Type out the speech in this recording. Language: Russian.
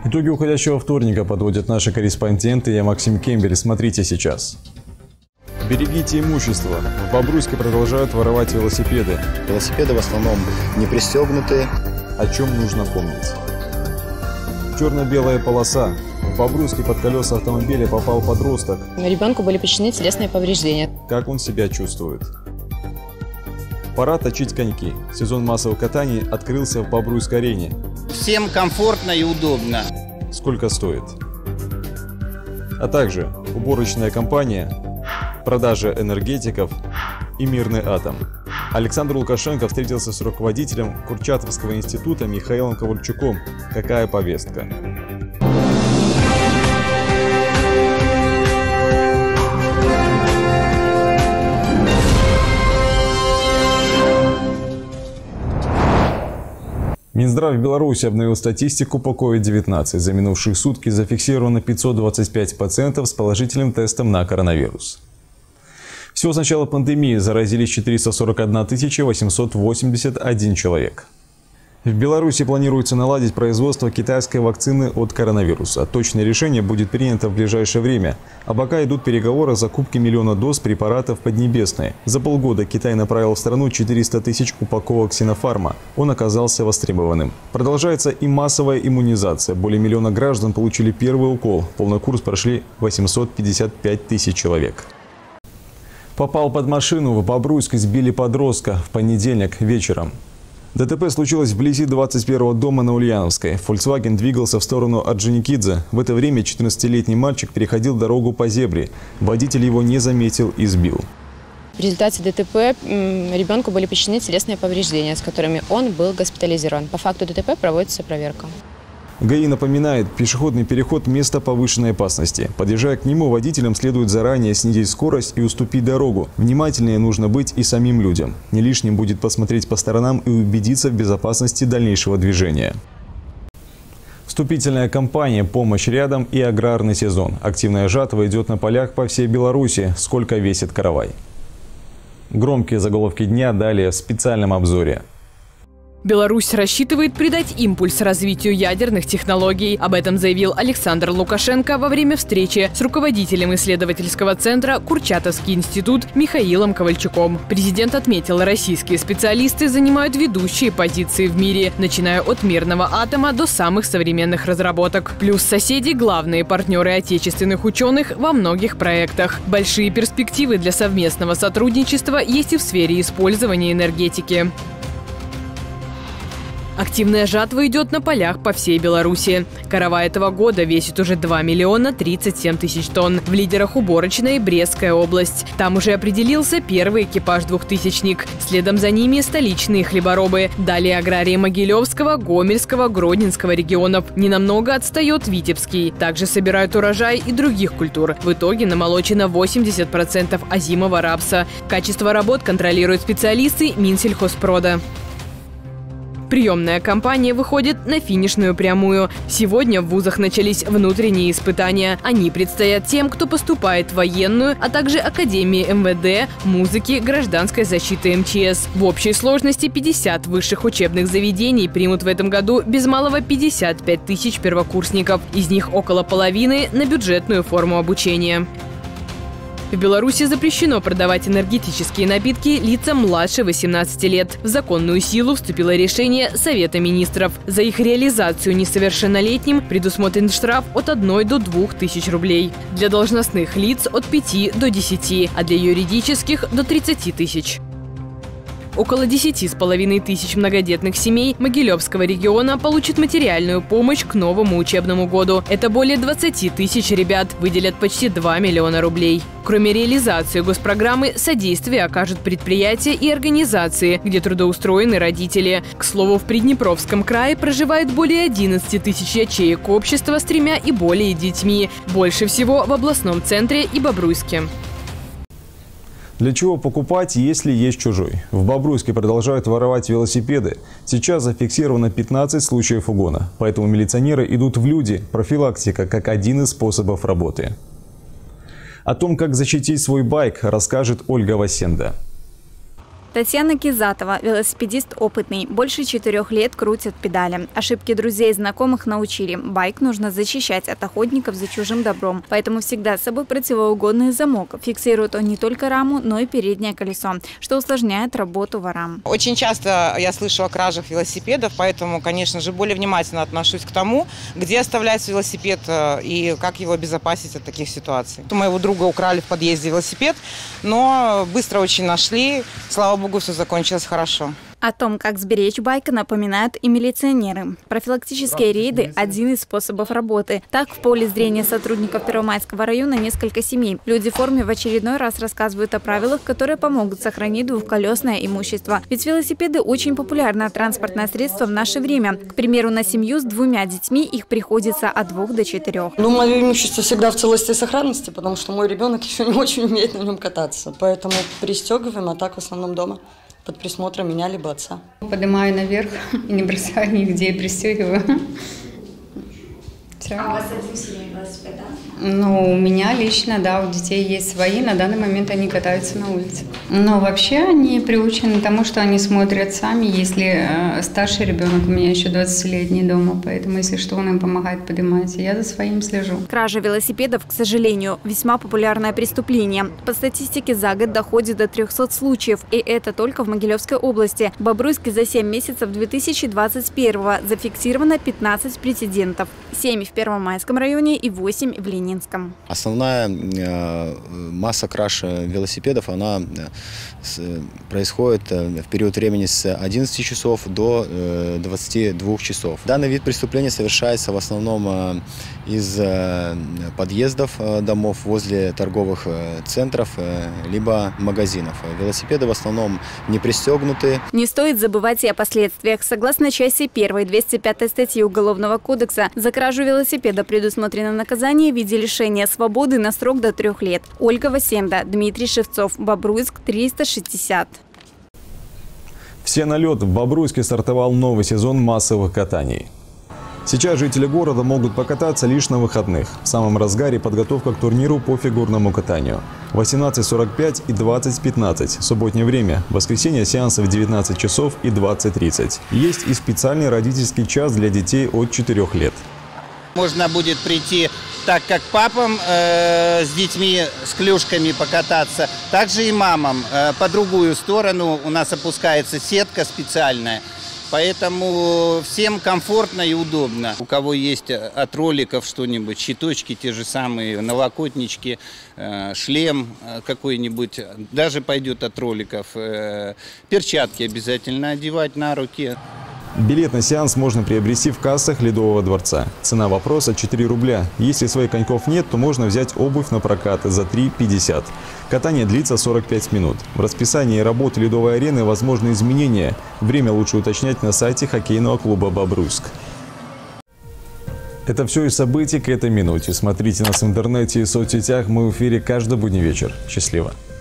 Итоги уходящего вторника подводят наши корреспонденты. Я Максим Кембель. Смотрите сейчас. Берегите имущество. В Бобруйске продолжают воровать велосипеды. Велосипеды в основном не пристегнутые. О чем нужно помнить? Черно-белая полоса. В Бобруйске под колеса автомобиля попал подросток. Ребенку были причинены телесные повреждения. Как он себя чувствует? Пора точить коньки. Сезон массовых катаний открылся в Бобруйской арене. Всем комфортно и удобно. Сколько стоит? А также уборочная компания, продажа энергетиков и мирный атом. Александр Лукашенко встретился с руководителем Курчатовского института Михаилом Ковальчуком. Какая повестка? Минздрав Беларуси обновил статистику по COVID-19. За минувшие сутки зафиксировано 525 пациентов с положительным тестом на коронавирус. Всего с начала пандемии заразились 441 881 человек. В Беларуси планируется наладить производство китайской вакцины от коронавируса. Точное решение будет принято в ближайшее время. А пока идут переговоры о закупке миллиона доз препаратов Поднебесной. За полгода Китай направил в страну 400 тысяч упаковок Синофарма. Он оказался востребованным. Продолжается и массовая иммунизация. Более миллиона граждан получили первый укол. Полный курс прошли 855 тысяч человек. Попал под машину. В Бобруйске сбили подростка в понедельник вечером. ДТП случилось вблизи 21-го дома на Ульяновской. Volkswagen двигался в сторону Орджоникидзе. В это время 14-летний мальчик переходил дорогу по зебре. Водитель его не заметил и сбил. В результате ДТП ребенку были причинены телесные повреждения, с которыми он был госпитализирован. По факту ДТП проводится проверка. ГАИ напоминает, пешеходный переход – место повышенной опасности. Подъезжая к нему, водителям следует заранее снизить скорость и уступить дорогу. Внимательнее нужно быть и самим людям. Не лишним будет посмотреть по сторонам и убедиться в безопасности дальнейшего движения. Вступительная кампания «Помощь рядом» и аграрный сезон. Активная жатва идет на полях по всей Беларуси. Сколько весит каравай? Громкие заголовки дня далее в специальном обзоре. Беларусь рассчитывает придать импульс развитию ядерных технологий. Об этом заявил Александр Лукашенко во время встречи с руководителем исследовательского центра Курчатовский институт Михаилом Ковальчуком. Президент отметил, российские специалисты занимают ведущие позиции в мире, начиная от мирного атома до самых современных разработок. Плюс соседи – главные партнеры отечественных ученых во многих проектах. Большие перспективы для совместного сотрудничества есть и в сфере использования энергетики. Активная жатва идет на полях по всей Беларуси. Каравай этого года весит уже 2 миллиона 37 тысяч тонн. В лидерах уборочная и Брестская область. Там уже определился первый экипаж-двухтысячник. Следом за ними столичные хлеборобы. Далее аграрии Могилевского, Гомельского, Гродненского регионов. Ненамного отстает Витебский. Также собирают урожай и других культур. В итоге намолочено 80% озимого рапса. Качество работ контролируют специалисты Минсельхозпрода. Приемная кампания выходит на финишную прямую. Сегодня в вузах начались внутренние испытания. Они предстоят тем, кто поступает в военную, а также Академии МВД, музыки, гражданской защиты МЧС. В общей сложности 50 высших учебных заведений примут в этом году без малого 55 тысяч первокурсников. Из них около половины на бюджетную форму обучения. В Беларуси запрещено продавать энергетические напитки лицам младше 18 лет. В законную силу вступило решение Совета министров. За их реализацию несовершеннолетним предусмотрен штраф от 1 до 2 тысяч рублей. Для должностных лиц от 5 до 10, а для юридических до 30 тысяч. Около 10,5 тысяч многодетных семей Могилевского региона получат материальную помощь к новому учебному году. Это более 20 тысяч ребят, выделят почти 2 миллиона рублей. Кроме реализации госпрограммы, содействие окажут предприятия и организации, где трудоустроены родители. К слову, в Приднепровском крае проживает более 11 тысяч ячеек общества с 3 и более детьми. Больше всего в областном центре и Бобруйске. Для чего покупать, если есть чужой? В Бобруйске продолжают воровать велосипеды. Сейчас зафиксировано 15 случаев угона. Поэтому милиционеры идут в люди. Профилактика как один из способов работы. О том, как защитить свой байк, расскажет Ольга Васенда. Татьяна Кизатова – велосипедист опытный. Больше 4 лет крутит педали. Ошибки друзей и знакомых научили. Байк нужно защищать от охотников за чужим добром. Поэтому всегда с собой противоугонный замок. Фиксирует он не только раму, но и переднее колесо, что усложняет работу ворам. Очень часто я слышу о кражах велосипедов, поэтому, конечно же, более внимательно отношусь к тому, где оставлять велосипед и как его обезопасить от таких ситуаций. У моего друга украли в подъезде велосипед, но быстро очень нашли. Слава богу, все закончилось хорошо. О том, как сберечь байк, напоминают и милиционеры. Профилактические рейды – один из способов работы. Так, в поле зрения сотрудников Первомайского района несколько семей. Люди в форме в очередной раз рассказывают о правилах, которые помогут сохранить двухколесное имущество. Ведь велосипеды – очень популярное транспортное средство в наше время. К примеру, на семью с 2 детьми их приходится от 2 до 4. Мое имущество всегда в целости и сохранности, потому что мой ребенок еще не очень умеет на нем кататься. Поэтому пристегиваем, а так в основном дома. Под присмотром меня либо отца. Поднимаю наверх и не бросаю нигде, пристегиваю. Все. А у вас один семейный велосипед, да? Ну, у меня лично, да, у детей есть свои, на данный момент они катаются на улице. Но вообще они приучены к тому, что они смотрят сами, если старший ребенок, у меня еще 20-летний дома, поэтому если что, он им помогает поднимать, я за своим слежу. Кража велосипедов, к сожалению, весьма популярное преступление. По статистике за год доходит до 300 случаев, и это только в Могилевской области. В Бобруйске за 7 месяцев 2021 зафиксировано 15 прецедентов. 7 в Первомайском районе и 8 в Ленинском. Основная масса краж велосипедов, она происходит в период времени с 11 часов до 22 часов. Данный вид преступления совершается в основном из подъездов домов, возле торговых центров, либо магазинов. Велосипеды в основном не пристегнуты. Не стоит забывать и о последствиях. Согласно части 1 205 статьи Уголовного кодекса, за кражу велосипеда предусмотрено наказание в виде лишения свободы на срок до 3 лет. Ольга Васенда, Дмитрий Шевцов, Бобруйск, 360. Все на лед. В Бобруйске стартовал новый сезон массовых катаний. Сейчас жители города могут покататься лишь на выходных. В самом разгаре подготовка к турниру по фигурному катанию. 18:45 и 20:15. Субботнее время. В воскресенье сеансы в 19 часов и 20:30. Есть и специальный родительский час для детей от 4 лет. Можно будет прийти так, как папам с детьми, с клюшками покататься, также и мамам. По другую сторону у нас опускается сетка специальная. Поэтому всем комфортно и удобно. У кого есть от роликов что-нибудь, щиточки те же самые, налокотнички, шлем какой-нибудь, даже пойдет от роликов. Перчатки обязательно одевать на руки. Билет на сеанс можно приобрести в кассах Ледового дворца. Цена вопроса – 4 рубля. Если своих коньков нет, то можно взять обувь на прокат за 3,50. Катание длится 45 минут. В расписании работы Ледовой арены возможны изменения. Время лучше уточнять на сайте хоккейного клуба «Бобруйск». Это все из событий к этой минуте. Смотрите нас в интернете и соцсетях. Мы в эфире каждый будний вечер. Счастливо!